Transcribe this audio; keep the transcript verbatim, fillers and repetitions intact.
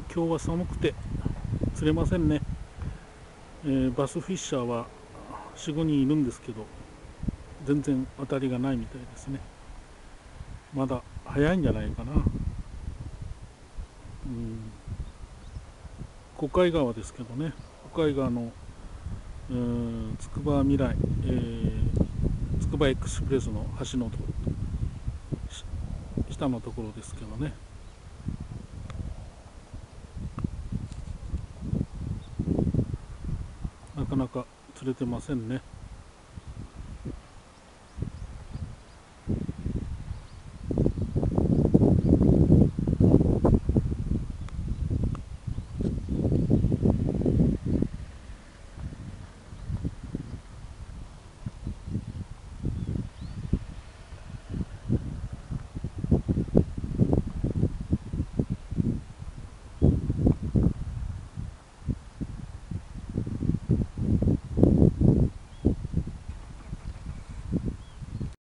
今日は寒くて釣れませんね。えーバスフィッシャーはよん、ごにんいるんですけど、全然当たりがないみたいですね。まだ早いんじゃないかな。うん、小海川ですけどね、小海川のつくばみらい、つくばエクスプレスの橋のと下のところですけどね。なかなか釣れてませんね。